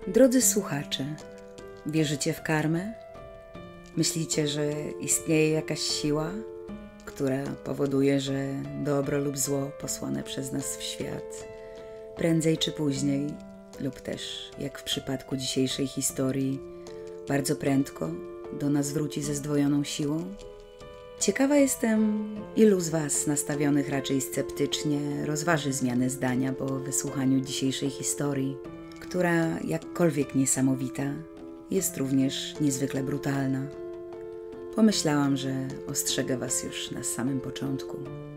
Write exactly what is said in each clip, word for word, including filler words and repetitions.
Drodzy słuchacze, wierzycie w karmę? Myślicie, że istnieje jakaś siła, która powoduje, że dobro lub zło posłane przez nas w świat prędzej czy później, lub też, jak w przypadku dzisiejszej historii, bardzo prędko do nas wróci ze zdwojoną siłą? Ciekawa jestem, ilu z Was nastawionych raczej sceptycznie rozważy zmianę zdania po wysłuchaniu dzisiejszej historii, która, jakkolwiek niesamowita, jest również niezwykle brutalna. Pomyślałam, że ostrzegę Was już na samym początku.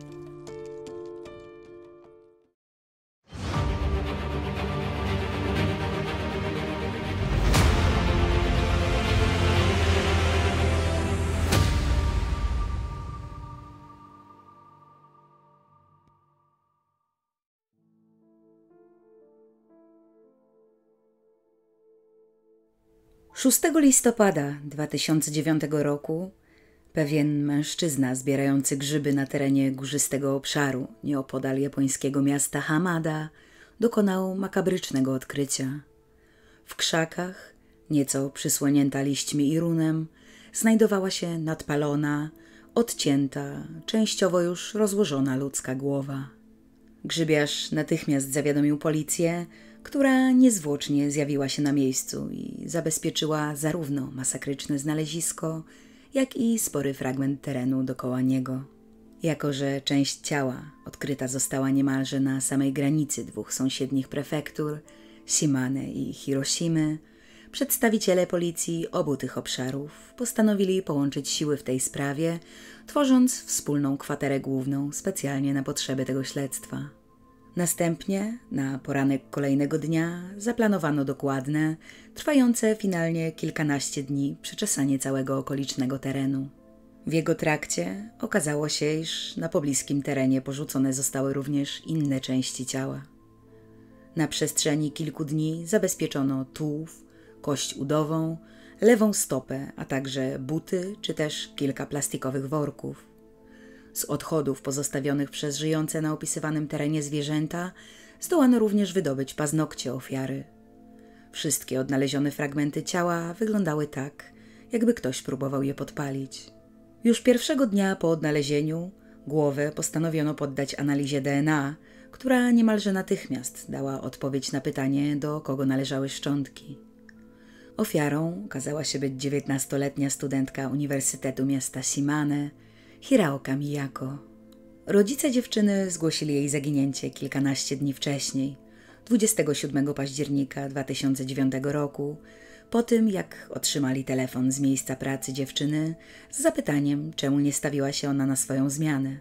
szóstego listopada dwa tysiące dziewiątego roku pewien mężczyzna zbierający grzyby na terenie górzystego obszaru nieopodal japońskiego miasta Hamada dokonał makabrycznego odkrycia. W krzakach, nieco przysłonięta liśćmi i runem, znajdowała się nadpalona, odcięta, częściowo już rozłożona ludzka głowa. Grzybiarz natychmiast zawiadomił policję, która niezwłocznie zjawiła się na miejscu i zabezpieczyła zarówno masakryczne znalezisko, jak i spory fragment terenu dokoła niego. Jako że część ciała odkryta została niemalże na samej granicy dwóch sąsiednich prefektur, Shimane i Hiroshimy, przedstawiciele policji obu tych obszarów postanowili połączyć siły w tej sprawie, tworząc wspólną kwaterę główną specjalnie na potrzeby tego śledztwa. Następnie, na poranek kolejnego dnia, zaplanowano dokładne, trwające finalnie kilkanaście dni przeczesanie całego okolicznego terenu. W jego trakcie okazało się, iż na pobliskim terenie porzucone zostały również inne części ciała. Na przestrzeni kilku dni zabezpieczono tułów, kość udową, lewą stopę, a także buty czy też kilka plastikowych worków. Z odchodów pozostawionych przez żyjące na opisywanym terenie zwierzęta zdołano również wydobyć paznokcie ofiary. Wszystkie odnalezione fragmenty ciała wyglądały tak, jakby ktoś próbował je podpalić. Już pierwszego dnia po odnalezieniu głowę postanowiono poddać analizie D N A, która niemalże natychmiast dała odpowiedź na pytanie, do kogo należały szczątki. Ofiarą okazała się być dziewiętnastoletnia studentka Uniwersytetu miasta Shimane, Hiraoka Miyako. Rodzice dziewczyny zgłosili jej zaginięcie kilkanaście dni wcześniej, dwudziestego siódmego października dwa tysiące dziewiątego roku, po tym jak otrzymali telefon z miejsca pracy dziewczyny z zapytaniem, czemu nie stawiła się ona na swoją zmianę.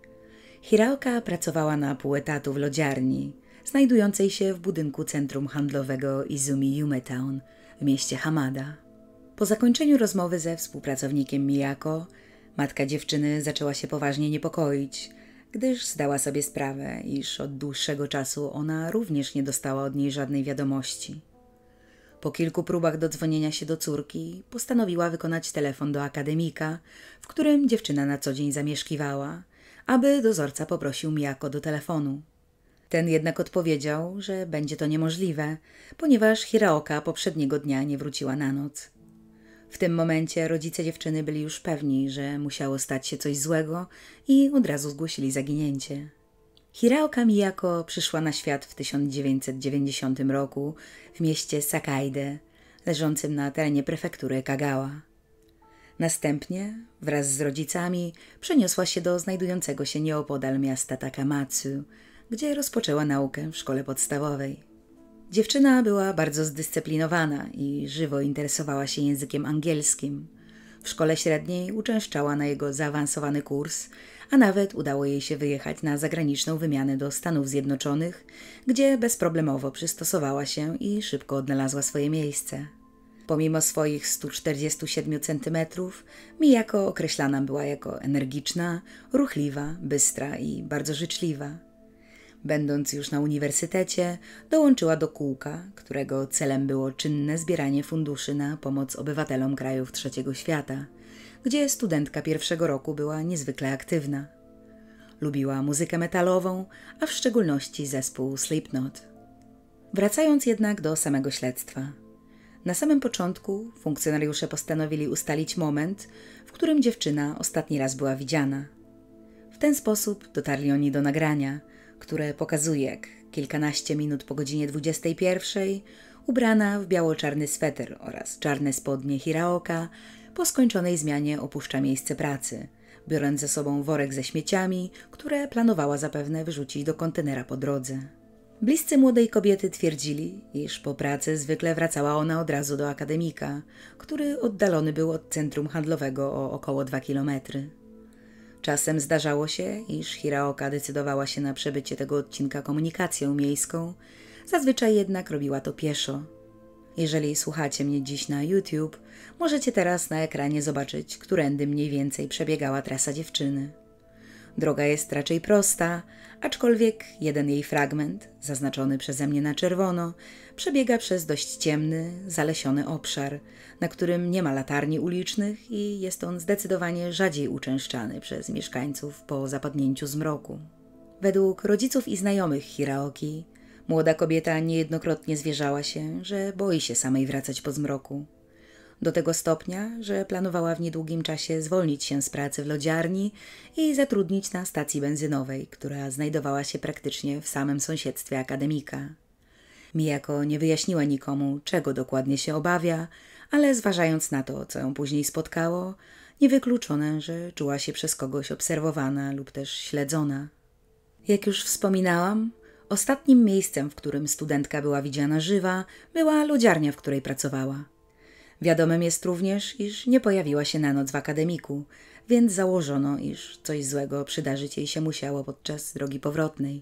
Hiraoka pracowała na pół etatu w lodziarni, znajdującej się w budynku centrum handlowego Izumi Yume Town w mieście Hamada. Po zakończeniu rozmowy ze współpracownikiem Miyako, matka dziewczyny zaczęła się poważnie niepokoić, gdyż zdała sobie sprawę, iż od dłuższego czasu ona również nie dostała od niej żadnej wiadomości. Po kilku próbach dodzwonienia się do córki postanowiła wykonać telefon do akademika, w którym dziewczyna na co dzień zamieszkiwała, aby dozorca poprosił Miyako do telefonu. Ten jednak odpowiedział, że będzie to niemożliwe, ponieważ Hiraoka poprzedniego dnia nie wróciła na noc. W tym momencie rodzice dziewczyny byli już pewni, że musiało stać się coś złego i od razu zgłosili zaginięcie. Hiraoka Miyako przyszła na świat w tysiąc dziewięćset dziewięćdziesiątym roku w mieście Sakaide, leżącym na terenie prefektury Kagawa. Następnie wraz z rodzicami przeniosła się do znajdującego się nieopodal miasta Takamatsu, gdzie rozpoczęła naukę w szkole podstawowej. Dziewczyna była bardzo zdyscyplinowana i żywo interesowała się językiem angielskim. W szkole średniej uczęszczała na jego zaawansowany kurs, a nawet udało jej się wyjechać na zagraniczną wymianę do Stanów Zjednoczonych, gdzie bezproblemowo przystosowała się i szybko odnalazła swoje miejsce. Pomimo swoich stu czterdziestu siedmiu centymetrów, Miyako określana była jako energiczna, ruchliwa, bystra i bardzo życzliwa. Będąc już na uniwersytecie, dołączyła do kółka, którego celem było czynne zbieranie funduszy na pomoc obywatelom krajów trzeciego świata, gdzie studentka pierwszego roku była niezwykle aktywna. Lubiła muzykę metalową, a w szczególności zespół Slipknot. Wracając jednak do samego śledztwa. Na samym początku funkcjonariusze postanowili ustalić moment, w którym dziewczyna ostatni raz była widziana. W ten sposób dotarli oni do nagrania, które pokazuje, jak kilkanaście minut po godzinie dwudziestej pierwszej ubrana w biało-czarny sweter oraz czarne spodnie Hiraoka po skończonej zmianie opuszcza miejsce pracy, biorąc ze sobą worek ze śmieciami, które planowała zapewne wyrzucić do kontenera po drodze. Bliscy młodej kobiety twierdzili, iż po pracy zwykle wracała ona od razu do akademika, który oddalony był od centrum handlowego o około dwa kilometry. Czasem zdarzało się, iż Hiraoka decydowała się na przebycie tego odcinka komunikacją miejską, zazwyczaj jednak robiła to pieszo. Jeżeli słuchacie mnie dziś na YouTube, możecie teraz na ekranie zobaczyć, którędy mniej więcej przebiegała trasa dziewczyny. Droga jest raczej prosta, aczkolwiek jeden jej fragment, zaznaczony przeze mnie na czerwono, przebiega przez dość ciemny, zalesiony obszar, na którym nie ma latarni ulicznych i jest on zdecydowanie rzadziej uczęszczany przez mieszkańców po zapadnięciu zmroku. Według rodziców i znajomych Hiraoki, młoda kobieta niejednokrotnie zwierzała się, że boi się samej wracać po zmroku. Do tego stopnia, że planowała w niedługim czasie zwolnić się z pracy w lodziarni i zatrudnić na stacji benzynowej, która znajdowała się praktycznie w samym sąsiedztwie akademika. Miyako nie wyjaśniła nikomu, czego dokładnie się obawia, ale zważając na to, co ją później spotkało, niewykluczone, że czuła się przez kogoś obserwowana lub też śledzona. Jak już wspominałam, ostatnim miejscem, w którym studentka była widziana żywa, była lodziarnia, w której pracowała. Wiadomym jest również, iż nie pojawiła się na noc w akademiku, więc założono, iż coś złego przydarzyć jej się musiało podczas drogi powrotnej.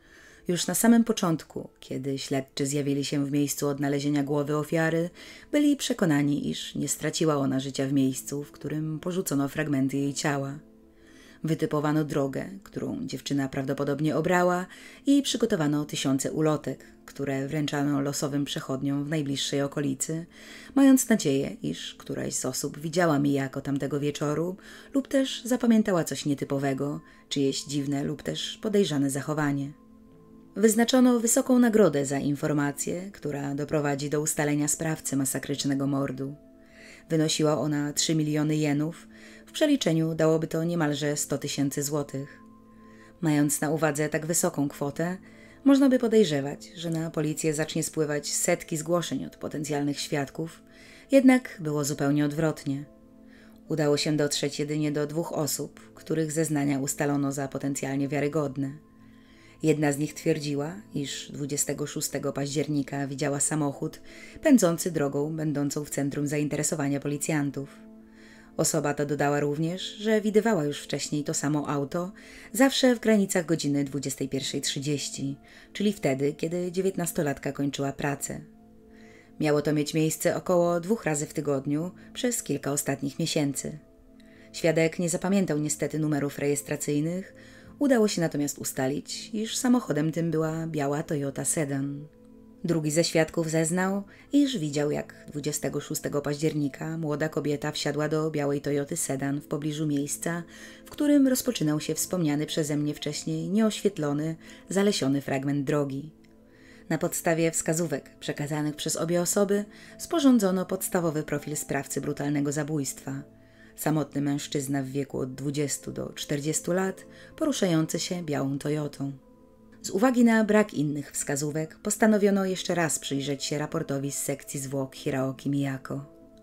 Już na samym początku, kiedy śledczy zjawili się w miejscu odnalezienia głowy ofiary, byli przekonani, iż nie straciła ona życia w miejscu, w którym porzucono fragmenty jej ciała. Wytypowano drogę, którą dziewczyna prawdopodobnie obrała i przygotowano tysiące ulotek, które wręczano losowym przechodniom w najbliższej okolicy, mając nadzieję, iż któraś z osób widziała Miyako tamtego wieczoru lub też zapamiętała coś nietypowego, czyjeś dziwne lub też podejrzane zachowanie. Wyznaczono wysoką nagrodę za informację, która doprowadzi do ustalenia sprawcy masakrycznego mordu. Wynosiła ona trzy miliony jenów, w przeliczeniu dałoby to niemalże sto tysięcy złotych. Mając na uwadze tak wysoką kwotę, można by podejrzewać, że na policję zacznie spływać setki zgłoszeń od potencjalnych świadków, jednak było zupełnie odwrotnie. Udało się dotrzeć jedynie do dwóch osób, których zeznania ustalono za potencjalnie wiarygodne. Jedna z nich twierdziła, iż dwudziestego szóstego października widziała samochód pędzący drogą będącą w centrum zainteresowania policjantów. Osoba ta dodała również, że widywała już wcześniej to samo auto, zawsze w granicach godziny dwudziestej pierwszej trzydzieści, czyli wtedy, kiedy dziewiętnastolatka kończyła pracę. Miało to mieć miejsce około dwóch razy w tygodniu przez kilka ostatnich miesięcy. Świadek nie zapamiętał niestety numerów rejestracyjnych, udało się natomiast ustalić, iż samochodem tym była biała Toyota Sedan. Drugi ze świadków zeznał, iż widział, jak dwudziestego szóstego października młoda kobieta wsiadła do białej Toyoty Sedan w pobliżu miejsca, w którym rozpoczynał się wspomniany przeze mnie wcześniej nieoświetlony, zalesiony fragment drogi. Na podstawie wskazówek przekazanych przez obie osoby sporządzono podstawowy profil sprawcy brutalnego zabójstwa. Samotny mężczyzna w wieku od dwudziestu do czterdziestu lat, poruszający się białą Toyotą. Z uwagi na brak innych wskazówek postanowiono jeszcze raz przyjrzeć się raportowi z sekcji zwłok Hiraoki Miyako.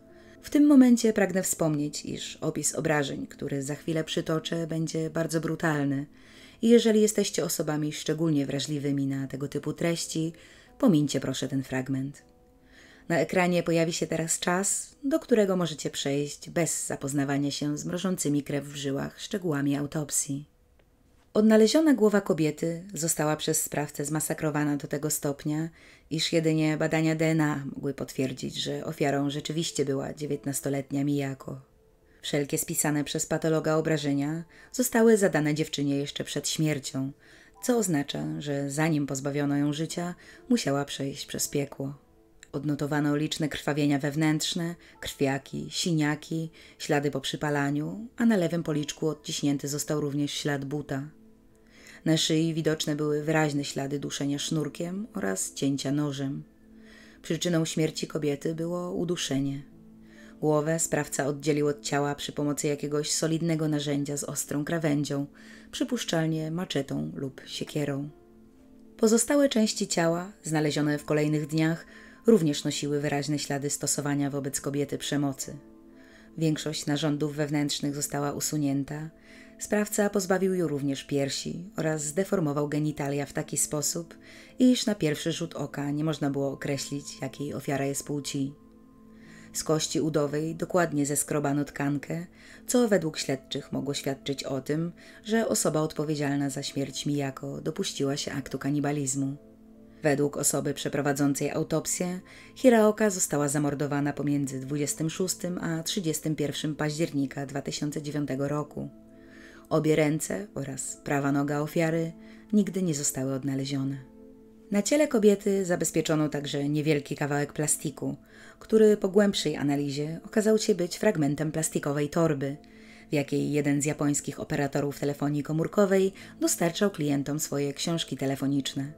W tym momencie pragnę wspomnieć, iż opis obrażeń, który za chwilę przytoczę, będzie bardzo brutalny i jeżeli jesteście osobami szczególnie wrażliwymi na tego typu treści, pomińcie proszę ten fragment. Na ekranie pojawi się teraz czas, do którego możecie przejść bez zapoznawania się z mrożącymi krew w żyłach szczegółami autopsji. Odnaleziona głowa kobiety została przez sprawcę zmasakrowana do tego stopnia, iż jedynie badania D N A mogły potwierdzić, że ofiarą rzeczywiście była dziewiętnastoletnia Miyako. Wszelkie spisane przez patologa obrażenia zostały zadane dziewczynie jeszcze przed śmiercią, co oznacza, że zanim pozbawiono ją życia, musiała przejść przez piekło. Odnotowano liczne krwawienia wewnętrzne, krwiaki, siniaki, ślady po przypalaniu, a na lewym policzku odciśnięty został również ślad buta. Na szyi widoczne były wyraźne ślady duszenia sznurkiem oraz cięcia nożem. Przyczyną śmierci kobiety było uduszenie. Głowę sprawca oddzielił od ciała przy pomocy jakiegoś solidnego narzędzia z ostrą krawędzią, przypuszczalnie maczetą lub siekierą. Pozostałe części ciała, znalezione w kolejnych dniach, również nosiły wyraźne ślady stosowania wobec kobiety przemocy. Większość narządów wewnętrznych została usunięta. Sprawca pozbawił ją również piersi oraz zdeformował genitalia w taki sposób, iż na pierwszy rzut oka nie można było określić, jakiej ofiara jest płci. Z kości udowej dokładnie zeskrobano tkankę, co według śledczych mogło świadczyć o tym, że osoba odpowiedzialna za śmierć Miyako dopuściła się aktu kanibalizmu. Według osoby przeprowadzącej autopsję, Hiraoka została zamordowana pomiędzy dwudziestym szóstym a trzydziestym pierwszym października dwa tysiące dziewiątego roku. Obie ręce oraz prawa noga ofiary nigdy nie zostały odnalezione. Na ciele kobiety zabezpieczono także niewielki kawałek plastiku, który po głębszej analizie okazał się być fragmentem plastikowej torby, w jakiej jeden z japońskich operatorów telefonii komórkowej dostarczał klientom swoje książki telefoniczne.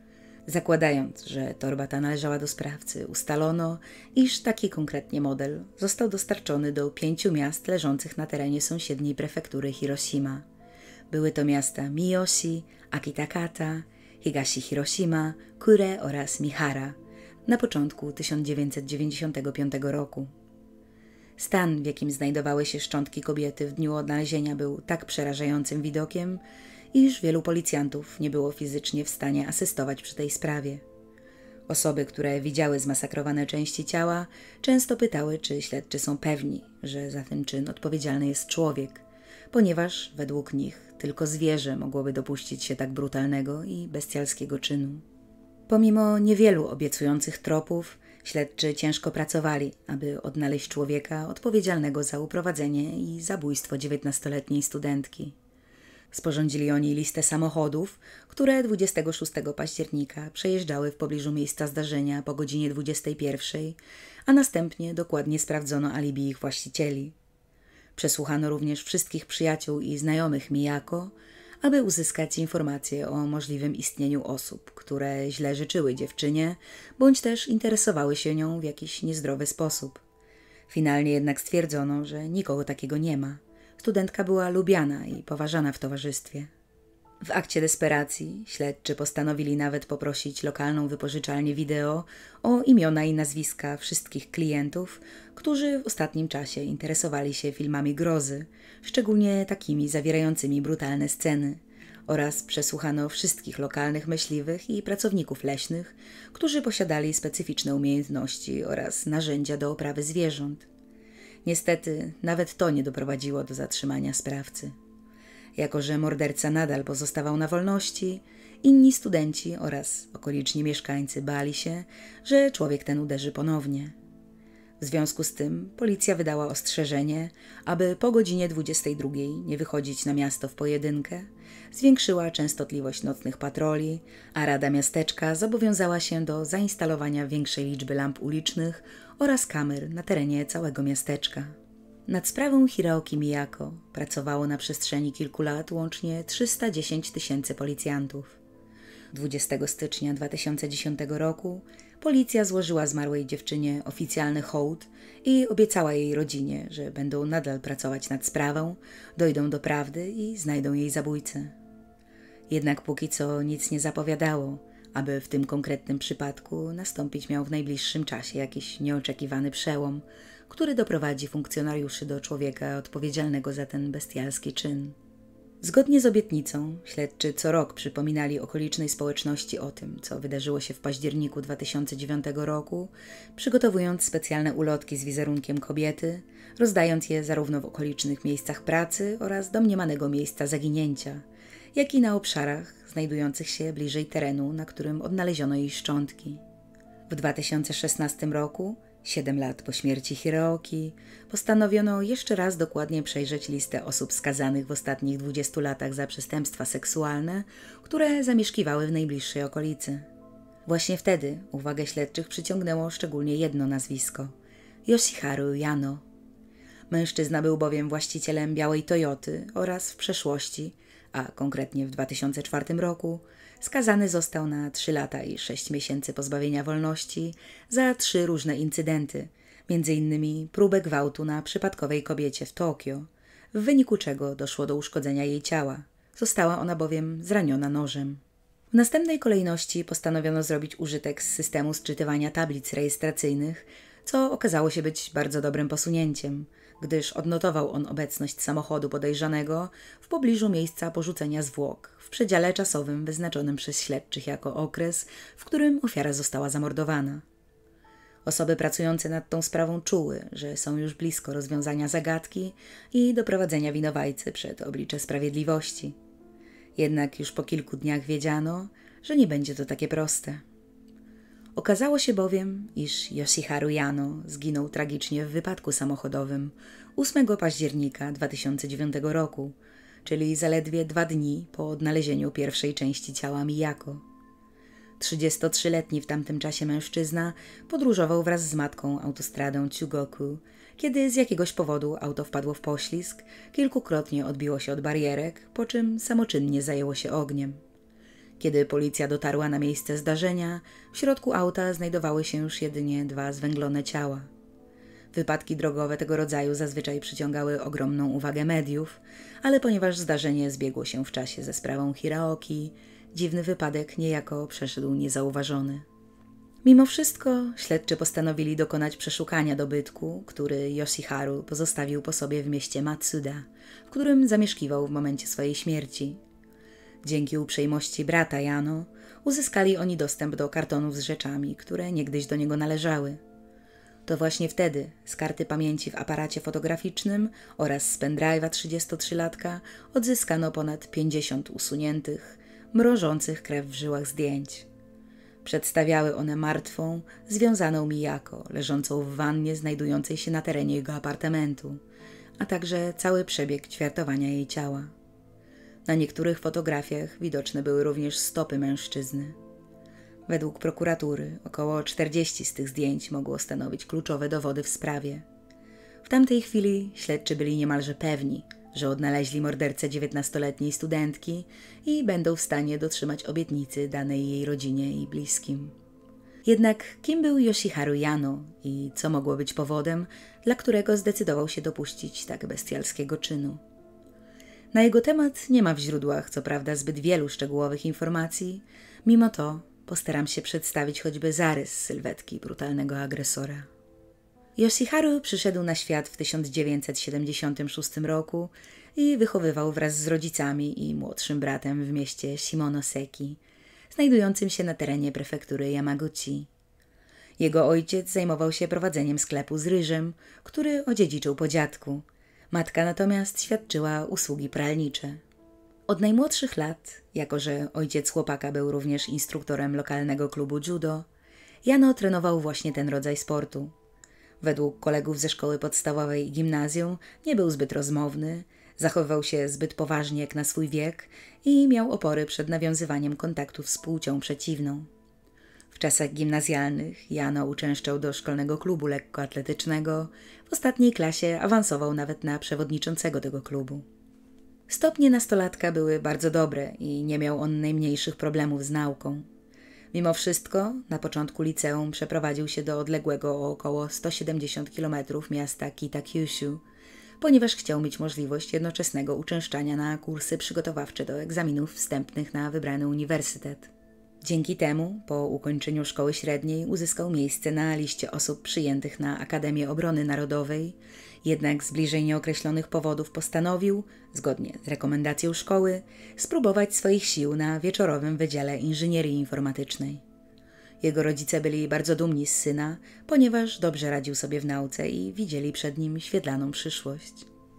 Zakładając, że torba ta należała do sprawcy, ustalono, iż taki konkretnie model został dostarczony do pięciu miast leżących na terenie sąsiedniej prefektury Hiroshima. Były to miasta Miyoshi, Akitakata, Higashi Hiroshima, Kure oraz Mihara na początku tysiąc dziewięćset dziewięćdziesiątego piątego roku. Stan, w jakim znajdowały się szczątki kobiety w dniu odnalezienia, był tak przerażającym widokiem, iż wielu policjantów nie było fizycznie w stanie asystować przy tej sprawie. Osoby, które widziały zmasakrowane części ciała, często pytały, czy śledczy są pewni, że za ten czyn odpowiedzialny jest człowiek, ponieważ według nich tylko zwierzę mogłoby dopuścić się tak brutalnego i bestialskiego czynu. Pomimo niewielu obiecujących tropów, śledczy ciężko pracowali, aby odnaleźć człowieka odpowiedzialnego za uprowadzenie i zabójstwo dziewiętnastoletniej studentki. Sporządzili oni listę samochodów, które dwudziestego szóstego października przejeżdżały w pobliżu miejsca zdarzenia po godzinie dwudziestej pierwszej, a następnie dokładnie sprawdzono alibi ich właścicieli. Przesłuchano również wszystkich przyjaciół i znajomych Miyako, aby uzyskać informacje o możliwym istnieniu osób, które źle życzyły dziewczynie, bądź też interesowały się nią w jakiś niezdrowy sposób. Finalnie jednak stwierdzono, że nikogo takiego nie ma. Studentka była lubiana i poważana w towarzystwie. W akcie desperacji śledczy postanowili nawet poprosić lokalną wypożyczalnię wideo o imiona i nazwiska wszystkich klientów, którzy w ostatnim czasie interesowali się filmami grozy, szczególnie takimi zawierającymi brutalne sceny, oraz przesłuchano wszystkich lokalnych myśliwych i pracowników leśnych, którzy posiadali specyficzne umiejętności oraz narzędzia do oprawy zwierząt. Niestety, nawet to nie doprowadziło do zatrzymania sprawcy. Jako że morderca nadal pozostawał na wolności, inni studenci oraz okoliczni mieszkańcy bali się, że człowiek ten uderzy ponownie. W związku z tym policja wydała ostrzeżenie, aby po godzinie dwudziestej drugiej nie wychodzić na miasto w pojedynkę, zwiększyła częstotliwość nocnych patroli, a Rada Miasteczka zobowiązała się do zainstalowania większej liczby lamp ulicznych oraz kamer na terenie całego miasteczka. Nad sprawą Hiraoki Miyako pracowało na przestrzeni kilku lat łącznie trzysta dziesięć tysięcy policjantów. dwudziestego stycznia dwa tysiące dziesiątego roku policja złożyła zmarłej dziewczynie oficjalny hołd i obiecała jej rodzinie, że będą nadal pracować nad sprawą, dojdą do prawdy i znajdą jej zabójcę. Jednak póki co nic nie zapowiadało, aby w tym konkretnym przypadku nastąpić miał w najbliższym czasie jakiś nieoczekiwany przełom, który doprowadzi funkcjonariuszy do człowieka odpowiedzialnego za ten bestialski czyn. Zgodnie z obietnicą, śledczy co rok przypominali okolicznej społeczności o tym, co wydarzyło się w październiku dwa tysiące dziewiątego roku, przygotowując specjalne ulotki z wizerunkiem kobiety, rozdając je zarówno w okolicznych miejscach pracy oraz domniemanego miejsca zaginięcia, jak i na obszarach znajdujących się bliżej terenu, na którym odnaleziono jej szczątki. W dwa tysiące szesnastym roku, siedem lat po śmierci Hiraoki, postanowiono jeszcze raz dokładnie przejrzeć listę osób skazanych w ostatnich dwudziestu latach za przestępstwa seksualne, które zamieszkiwały w najbliższej okolicy. Właśnie wtedy uwagę śledczych przyciągnęło szczególnie jedno nazwisko – Yoshiharu Yano. Mężczyzna był bowiem właścicielem białej Toyoty oraz w przeszłości, a konkretnie w dwa tysiące czwartym roku, skazany został na trzy lata i sześć miesięcy pozbawienia wolności za trzy różne incydenty, między innymi próbę gwałtu na przypadkowej kobiecie w Tokio, w wyniku czego doszło do uszkodzenia jej ciała. Została ona bowiem zraniona nożem. W następnej kolejności postanowiono zrobić użytek z systemu sczytywania tablic rejestracyjnych, co okazało się być bardzo dobrym posunięciem, gdyż odnotował on obecność samochodu podejrzanego w pobliżu miejsca porzucenia zwłok, w przedziale czasowym wyznaczonym przez śledczych jako okres, w którym ofiara została zamordowana. Osoby pracujące nad tą sprawą czuły, że są już blisko rozwiązania zagadki i doprowadzenia winowajcy przed oblicze sprawiedliwości. Jednak już po kilku dniach wiedziano, że nie będzie to takie proste. Okazało się bowiem, iż Yoshiharu Yano zginął tragicznie w wypadku samochodowym ósmego października dwa tysiące dziewiątego roku, czyli zaledwie dwa dni po odnalezieniu pierwszej części ciała Miyako. trzydziestotrzyletni w tamtym czasie mężczyzna podróżował wraz z matką autostradą Chugoku, kiedy z jakiegoś powodu auto wpadło w poślizg, kilkukrotnie odbiło się od barierek, po czym samoczynnie zajęło się ogniem. Kiedy policja dotarła na miejsce zdarzenia, w środku auta znajdowały się już jedynie dwa zwęglone ciała. Wypadki drogowe tego rodzaju zazwyczaj przyciągały ogromną uwagę mediów, ale ponieważ zdarzenie zbiegło się w czasie ze sprawą Hiraoki, dziwny wypadek niejako przeszedł niezauważony. Mimo wszystko śledczy postanowili dokonać przeszukania dobytku, który Yoshiharu pozostawił po sobie w mieście Matsuda, w którym zamieszkiwał w momencie swojej śmierci. Dzięki uprzejmości brata Yano uzyskali oni dostęp do kartonów z rzeczami, które niegdyś do niego należały. To właśnie wtedy z karty pamięci w aparacie fotograficznym oraz z pendrive'a trzydziestotrzylatka odzyskano ponad pięćdziesiąt usuniętych, mrożących krew w żyłach zdjęć. Przedstawiały one martwą, związaną Miyako, leżącą w wannie znajdującej się na terenie jego apartamentu, a także cały przebieg ćwiartowania jej ciała. Na niektórych fotografiach widoczne były również stopy mężczyzny. Według prokuratury około czterdzieści z tych zdjęć mogło stanowić kluczowe dowody w sprawie. W tamtej chwili śledczy byli niemalże pewni, że odnaleźli mordercę dziewiętnastoletniej studentki i będą w stanie dotrzymać obietnicy danej jej rodzinie i bliskim. Jednak kim był Yoshiharu Yano i co mogło być powodem, dla którego zdecydował się dopuścić tak bestialskiego czynu? Na jego temat nie ma w źródłach, co prawda, zbyt wielu szczegółowych informacji, mimo to postaram się przedstawić choćby zarys sylwetki brutalnego agresora. Yoshiharu przyszedł na świat w tysiąc dziewięćset siedemdziesiątym szóstym roku i wychowywał wraz z rodzicami i młodszym bratem w mieście Shimonoseki, znajdującym się na terenie prefektury Yamaguchi. Jego ojciec zajmował się prowadzeniem sklepu z ryżem, który odziedziczył po dziadku. Matka natomiast świadczyła usługi pralnicze. Od najmłodszych lat, jako że ojciec chłopaka był również instruktorem lokalnego klubu judo, Yano trenował właśnie ten rodzaj sportu. Według kolegów ze szkoły podstawowej i gimnazjum nie był zbyt rozmowny, zachowywał się zbyt poważnie jak na swój wiek i miał opory przed nawiązywaniem kontaktów z płcią przeciwną. W czasach gimnazjalnych Yano uczęszczał do szkolnego klubu lekkoatletycznego, w ostatniej klasie awansował nawet na przewodniczącego tego klubu. Stopnie nastolatka były bardzo dobre i nie miał on najmniejszych problemów z nauką. Mimo wszystko na początku liceum przeprowadził się do odległego o około sto siedemdziesiąt kilometrów miasta Kitakyushu, ponieważ chciał mieć możliwość jednoczesnego uczęszczania na kursy przygotowawcze do egzaminów wstępnych na wybrany uniwersytet. Dzięki temu po ukończeniu szkoły średniej uzyskał miejsce na liście osób przyjętych na Akademię Obrony Narodowej, jednak z bliżej nieokreślonych powodów postanowił, zgodnie z rekomendacją szkoły, spróbować swoich sił na wieczorowym wydziale inżynierii informatycznej. Jego rodzice byli bardzo dumni z syna, ponieważ dobrze radził sobie w nauce i widzieli przed nim świetlaną przyszłość.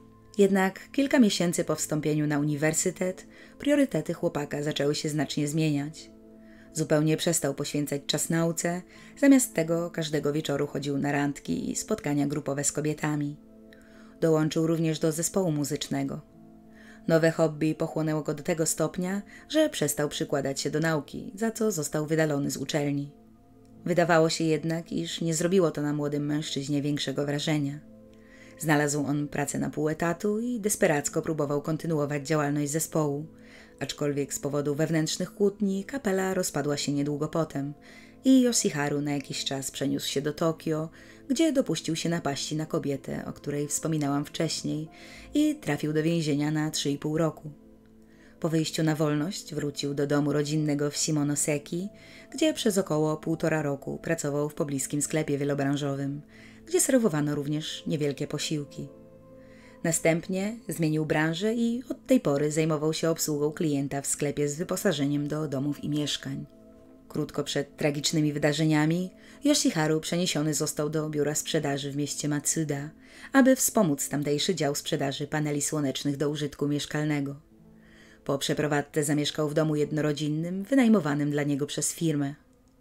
Jednak kilka miesięcy po wstąpieniu na uniwersytet priorytety chłopaka zaczęły się znacznie zmieniać. Zupełnie przestał poświęcać czas nauce, zamiast tego każdego wieczoru chodził na randki i spotkania grupowe z kobietami. Dołączył również do zespołu muzycznego. Nowe hobby pochłonęło go do tego stopnia, że przestał przykładać się do nauki, za co został wydalony z uczelni. Wydawało się jednak, iż nie zrobiło to na młodym mężczyźnie większego wrażenia. Znalazł on pracę na pół etatu i desperacko próbował kontynuować działalność zespołu, Aczkolwiek z powodu wewnętrznych kłótni kapela rozpadła się niedługo potem i Yoshiharu na jakiś czas przeniósł się do Tokio, gdzie dopuścił się napaści na kobietę, o której wspominałam wcześniej, i trafił do więzienia na trzy i pół roku. Po wyjściu na wolność wrócił do domu rodzinnego w Shimonoseki, gdzie przez około półtora roku pracował w pobliskim sklepie wielobranżowym, gdzie serwowano również niewielkie posiłki. Następnie zmienił branżę i od tej pory zajmował się obsługą klienta w sklepie z wyposażeniem do domów i mieszkań. Krótko przed tragicznymi wydarzeniami Yoshiharu przeniesiony został do biura sprzedaży w mieście Matsuda, aby wspomóc tamtejszy dział sprzedaży paneli słonecznych do użytku mieszkalnego. Po przeprowadzce zamieszkał w domu jednorodzinnym wynajmowanym dla niego przez firmę.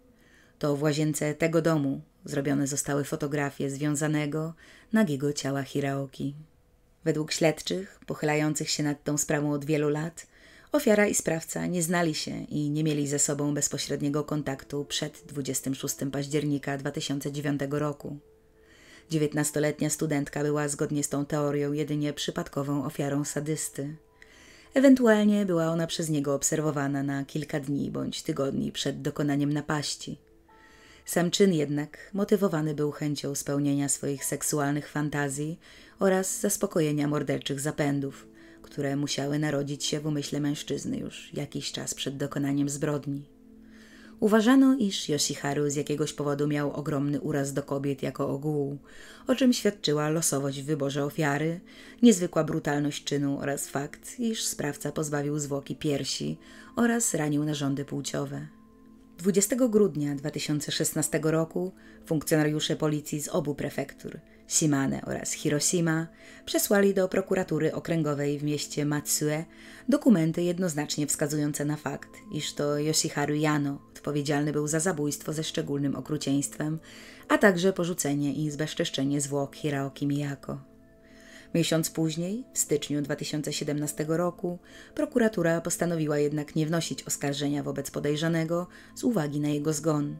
To w łazience tego domu zrobione zostały fotografie związanego, nagiego ciała Hiraoki. Według śledczych, pochylających się nad tą sprawą od wielu lat, ofiara i sprawca nie znali się i nie mieli ze sobą bezpośredniego kontaktu przed dwudziestego szóstego października dwa tysiące dziewiątego roku. Dziewiętnastoletnia studentka była zgodnie z tą teorią jedynie przypadkową ofiarą sadysty. Ewentualnie była ona przez niego obserwowana na kilka dni bądź tygodni przed dokonaniem napaści. Sam czyn jednak motywowany był chęcią spełnienia swoich seksualnych fantazji oraz zaspokojenia morderczych zapędów, które musiały narodzić się w umyśle mężczyzny już jakiś czas przed dokonaniem zbrodni. Uważano, iż Yoshiharu z jakiegoś powodu miał ogromny uraz do kobiet jako ogółu, o czym świadczyła losowość w wyborze ofiary, niezwykła brutalność czynu oraz fakt, iż sprawca pozbawił zwłoki piersi oraz ranił narządy płciowe. dwudziestego grudnia dwa tysiące szesnastego roku funkcjonariusze policji z obu prefektur, Shimane oraz Hiroshima, przesłali do prokuratury okręgowej w mieście Matsue dokumenty jednoznacznie wskazujące na fakt, iż to Yoshiharu Yano odpowiedzialny był za zabójstwo ze szczególnym okrucieństwem, a także porzucenie i zbezczeszczenie zwłok Hiraoki Miyako. Miesiąc później, w styczniu dwa tysiące siedemnastego roku, prokuratura postanowiła jednak nie wnosić oskarżenia wobec podejrzanego z uwagi na jego zgon.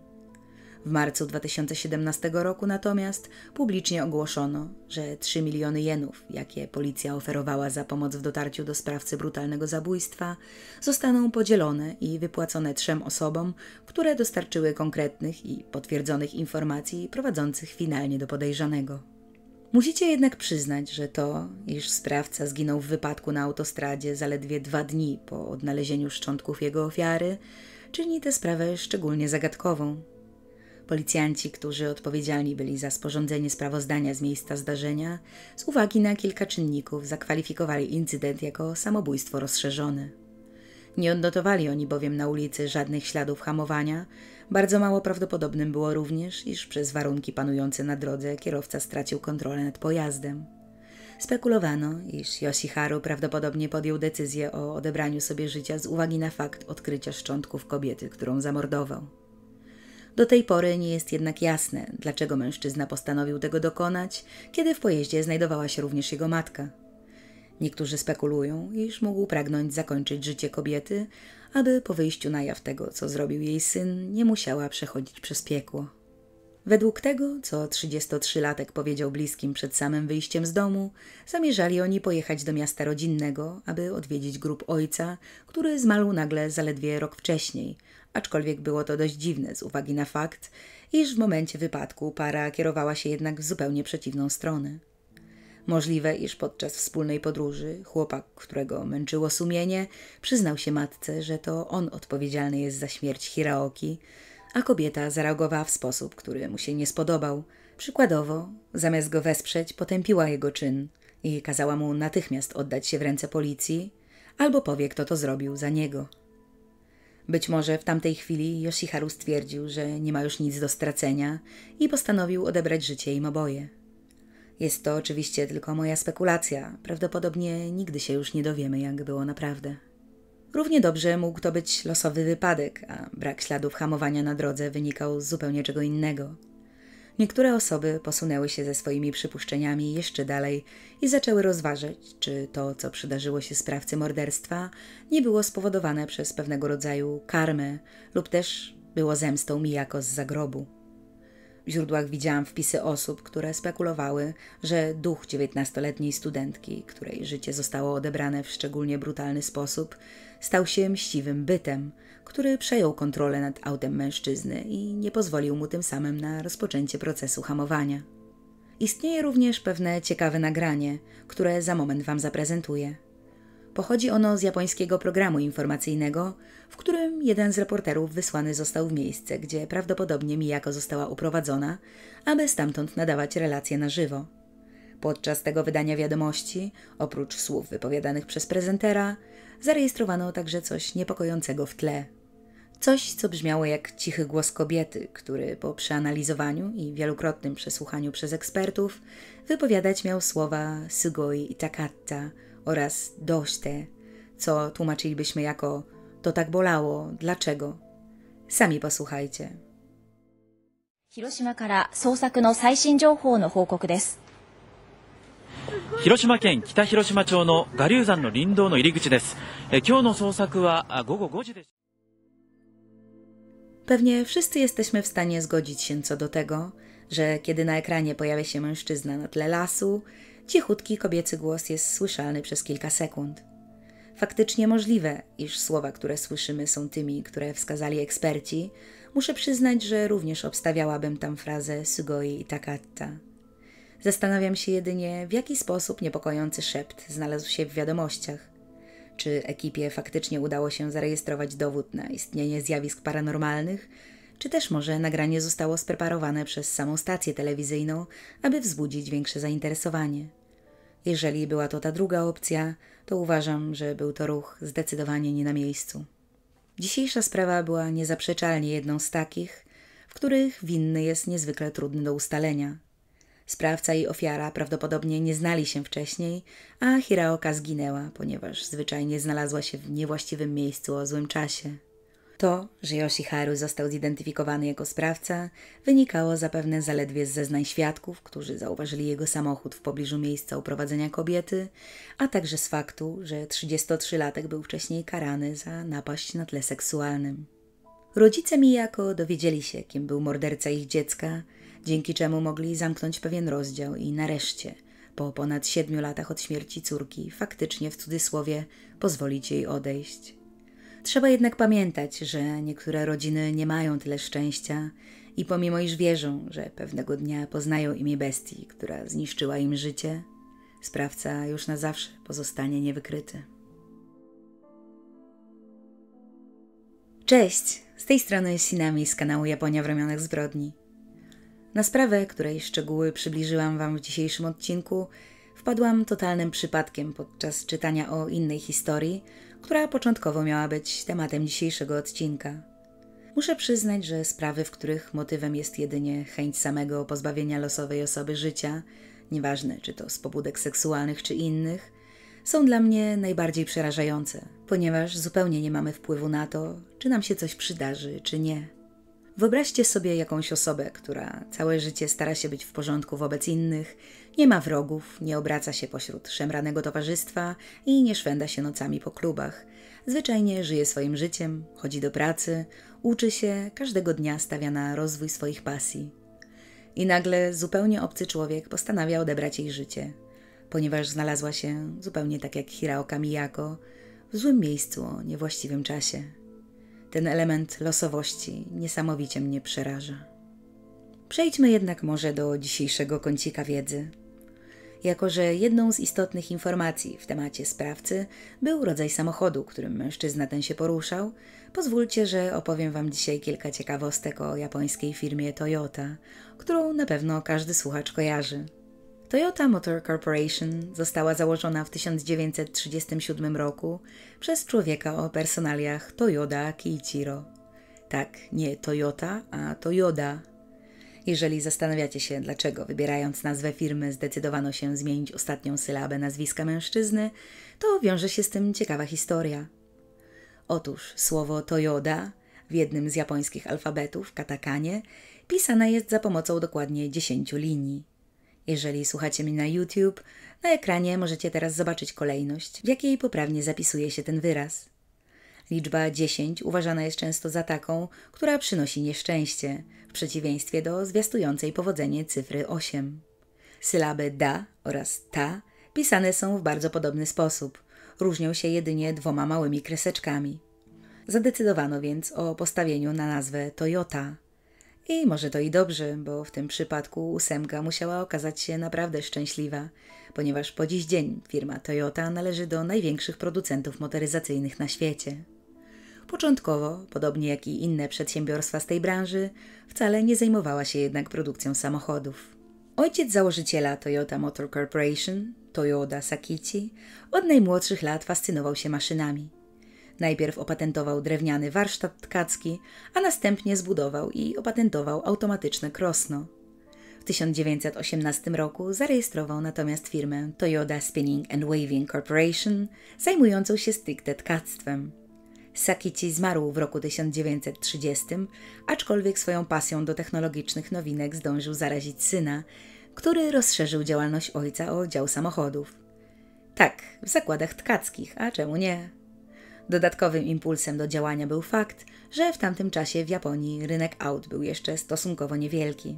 W marcu dwa tysiące siedemnastego roku natomiast publicznie ogłoszono, że trzy miliony jenów, jakie policja oferowała za pomoc w dotarciu do sprawcy brutalnego zabójstwa, zostaną podzielone i wypłacone trzem osobom, które dostarczyły konkretnych i potwierdzonych informacji prowadzących finalnie do podejrzanego. Musicie jednak przyznać, że to, iż sprawca zginął w wypadku na autostradzie zaledwie dwa dni po odnalezieniu szczątków jego ofiary, czyni tę sprawę szczególnie zagadkową. Policjanci, którzy odpowiedzialni byli za sporządzenie sprawozdania z miejsca zdarzenia, z uwagi na kilka czynników zakwalifikowali incydent jako samobójstwo rozszerzone. Nie odnotowali oni bowiem na ulicy żadnych śladów hamowania. Bardzo mało prawdopodobnym było również, iż przez warunki panujące na drodze kierowca stracił kontrolę nad pojazdem. Spekulowano, iż Yoshiharu prawdopodobnie podjął decyzję o odebraniu sobie życia z uwagi na fakt odkrycia szczątków kobiety, którą zamordował. Do tej pory nie jest jednak jasne, dlaczego mężczyzna postanowił tego dokonać, kiedy w pojeździe znajdowała się również jego matka. Niektórzy spekulują, iż mógł pragnąć zakończyć życie kobiety, aby po wyjściu na jaw tego, co zrobił jej syn, nie musiała przechodzić przez piekło. Według tego, co trzydziestotrzylatek powiedział bliskim przed samym wyjściem z domu, zamierzali oni pojechać do miasta rodzinnego, aby odwiedzić grób ojca, który zmarł nagle zaledwie rok wcześniej, aczkolwiek było to dość dziwne z uwagi na fakt, iż w momencie wypadku para kierowała się jednak w zupełnie przeciwną stronę. Możliwe, iż podczas wspólnej podróży chłopak, którego męczyło sumienie, przyznał się matce, że to on odpowiedzialny jest za śmierć Hiraoki, a kobieta zareagowała w sposób, który mu się nie spodobał. Przykładowo, zamiast go wesprzeć, potępiła jego czyn i kazała mu natychmiast oddać się w ręce policji, albo powie, kto to zrobił za niego. Być może w tamtej chwili Yoshiharu stwierdził, że nie ma już nic do stracenia i postanowił odebrać życie im oboje. Jest to oczywiście tylko moja spekulacja, prawdopodobnie nigdy się już nie dowiemy, jak było naprawdę. Równie dobrze mógł to być losowy wypadek, a brak śladów hamowania na drodze wynikał z zupełnie czego innego. Niektóre osoby posunęły się ze swoimi przypuszczeniami jeszcze dalej i zaczęły rozważać, czy to, co przydarzyło się sprawcy morderstwa, nie było spowodowane przez pewnego rodzaju karmę lub też było zemstą Miyako z zagrobu. W źródłach widziałam wpisy osób, które spekulowały, że duch dziewiętnastoletniej studentki, której życie zostało odebrane w szczególnie brutalny sposób, stał się mściwym bytem, który przejął kontrolę nad autem mężczyzny i nie pozwolił mu tym samym na rozpoczęcie procesu hamowania. Istnieje również pewne ciekawe nagranie, które za moment Wam zaprezentuję. Pochodzi ono z japońskiego programu informacyjnego, w którym jeden z reporterów wysłany został w miejsce, gdzie prawdopodobnie Miyako została uprowadzona, aby stamtąd nadawać relacje na żywo. Podczas tego wydania wiadomości, oprócz słów wypowiadanych przez prezentera, zarejestrowano także coś niepokojącego w tle. Coś, co brzmiało jak cichy głos kobiety, który po przeanalizowaniu i wielokrotnym przesłuchaniu przez ekspertów wypowiadać miał słowa sugoi i takatta oraz doście, co tłumaczylibyśmy jako to tak bolało, dlaczego? Sami posłuchajcie. 広島から捜索の最新情報の報告です。 広島県北広島町の我流山の林道の入り口です。え今日の捜索は午後ごじです。 Pewnie wszyscy jesteśmy w stanie zgodzić się co do tego, że kiedy na ekranie pojawia się mężczyzna na tle lasu, cichutki kobiecy głos jest słyszalny przez kilka sekund. Faktycznie możliwe, iż słowa, które słyszymy, są tymi, które wskazali eksperci. Muszę przyznać, że również obstawiałabym tam frazę sugoi i takatta. Zastanawiam się jedynie, w jaki sposób niepokojący szept znalazł się w wiadomościach. Czy ekipie faktycznie udało się zarejestrować dowód na istnienie zjawisk paranormalnych, czy też może nagranie zostało spreparowane przez samą stację telewizyjną, aby wzbudzić większe zainteresowanie. Jeżeli była to ta druga opcja, to uważam, że był to ruch zdecydowanie nie na miejscu. Dzisiejsza sprawa była niezaprzeczalnie jedną z takich, w których winny jest niezwykle trudny do ustalenia. Sprawca i ofiara prawdopodobnie nie znali się wcześniej, a Hiraoka zginęła, ponieważ zwyczajnie znalazła się w niewłaściwym miejscu o złym czasie. To, że Yoshiharu został zidentyfikowany jako sprawca, wynikało zapewne zaledwie z zeznań świadków, którzy zauważyli jego samochód w pobliżu miejsca uprowadzenia kobiety, a także z faktu, że trzydziestotrzylatek był wcześniej karany za napaść na tle seksualnym. Rodzice Miyako dowiedzieli się, kim był morderca ich dziecka, dzięki czemu mogli zamknąć pewien rozdział i nareszcie, po ponad siedmiu latach od śmierci córki, faktycznie w cudzysłowie pozwolić jej odejść. Trzeba jednak pamiętać, że niektóre rodziny nie mają tyle szczęścia i pomimo iż wierzą, że pewnego dnia poznają imię bestii, która zniszczyła im życie, sprawca już na zawsze pozostanie niewykryty. Cześć! Z tej strony Sinami z kanału Japonia w ramionach zbrodni. Na sprawę, której szczegóły przybliżyłam Wam w dzisiejszym odcinku, wpadłam totalnym przypadkiem podczas czytania o innej historii, która początkowo miała być tematem dzisiejszego odcinka. Muszę przyznać, że sprawy, w których motywem jest jedynie chęć samego pozbawienia losowej osoby życia, nieważne czy to z pobudek seksualnych czy innych, są dla mnie najbardziej przerażające, ponieważ zupełnie nie mamy wpływu na to, czy nam się coś przydarzy, czy nie. Wyobraźcie sobie jakąś osobę, która całe życie stara się być w porządku wobec innych, nie ma wrogów, nie obraca się pośród szemranego towarzystwa i nie szwenda się nocami po klubach. Zwyczajnie żyje swoim życiem, chodzi do pracy, uczy się, każdego dnia stawia na rozwój swoich pasji. I nagle zupełnie obcy człowiek postanawia odebrać jej życie, ponieważ znalazła się, zupełnie tak jak Hiraoka Miyako, w złym miejscu o niewłaściwym czasie. Ten element losowości niesamowicie mnie przeraża. Przejdźmy jednak może do dzisiejszego kącika wiedzy. Jako że jedną z istotnych informacji w temacie sprawcy był rodzaj samochodu, którym mężczyzna ten się poruszał, pozwólcie, że opowiem Wam dzisiaj kilka ciekawostek o japońskiej firmie Toyota, którą na pewno każdy słuchacz kojarzy. Toyota Motor Corporation została założona w tysiąc dziewięćset trzydziestym siódmym roku przez człowieka o personaliach Toyoda Kiichiro. Tak, nie Toyota, a Toyoda. Jeżeli zastanawiacie się, dlaczego wybierając nazwę firmy zdecydowano się zmienić ostatnią sylabę nazwiska mężczyzny, to wiąże się z tym ciekawa historia. Otóż słowo Toyoda w jednym z japońskich alfabetów, katakanie, pisane jest za pomocą dokładnie dziesięciu linii. Jeżeli słuchacie mnie na YouTube, na ekranie możecie teraz zobaczyć kolejność, w jakiej poprawnie zapisuje się ten wyraz. Liczba dziesięć uważana jest często za taką, która przynosi nieszczęście, w przeciwieństwie do zwiastującej powodzenie cyfry osiem. Sylaby da oraz ta pisane są w bardzo podobny sposób, różnią się jedynie dwoma małymi kreseczkami. Zadecydowano więc o postawieniu na nazwę Toyota. I może to i dobrze, bo w tym przypadku ósemka musiała okazać się naprawdę szczęśliwa, ponieważ po dziś dzień firma Toyota należy do największych producentów motoryzacyjnych na świecie. Początkowo, podobnie jak i inne przedsiębiorstwa z tej branży, wcale nie zajmowała się jednak produkcją samochodów. Ojciec założyciela Toyota Motor Corporation, Toyoda Sakichi, od najmłodszych lat fascynował się maszynami. Najpierw opatentował drewniany warsztat tkacki, a następnie zbudował i opatentował automatyczne krosno. W tysiąc dziewięćset osiemnastym roku zarejestrował natomiast firmę Toyota Spinning and Weaving Corporation, zajmującą się stricte tkactwem. Sakichi zmarł w roku tysiąc dziewięćset trzydziestym, aczkolwiek swoją pasją do technologicznych nowinek zdążył zarazić syna, który rozszerzył działalność ojca o dział samochodów. Tak, w zakładach tkackich, a czemu nie? Dodatkowym impulsem do działania był fakt, że w tamtym czasie w Japonii rynek aut był jeszcze stosunkowo niewielki.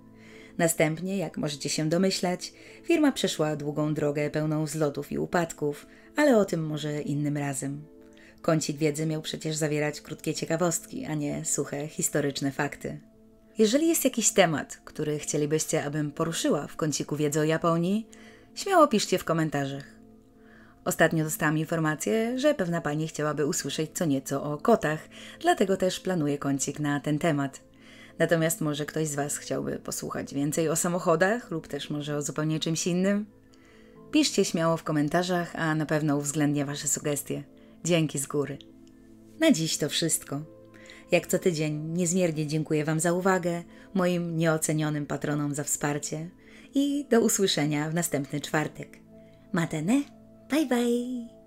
Następnie, jak możecie się domyślać, firma przeszła długą drogę pełną wzlotów i upadków, ale o tym może innym razem. Kącik wiedzy miał przecież zawierać krótkie ciekawostki, a nie suche, historyczne fakty. Jeżeli jest jakiś temat, który chcielibyście, abym poruszyła w kąciku wiedzy o Japonii, śmiało piszcie w komentarzach. Ostatnio dostałam informację, że pewna pani chciałaby usłyszeć co nieco o kotach, dlatego też planuję kącik na ten temat. Natomiast może ktoś z Was chciałby posłuchać więcej o samochodach lub też może o zupełnie czymś innym? Piszcie śmiało w komentarzach, a na pewno uwzględnię Wasze sugestie. Dzięki z góry. Na dziś to wszystko. Jak co tydzień niezmiernie dziękuję Wam za uwagę, moim nieocenionym patronom za wsparcie i do usłyszenia w następny czwartek. Matane, bye bye!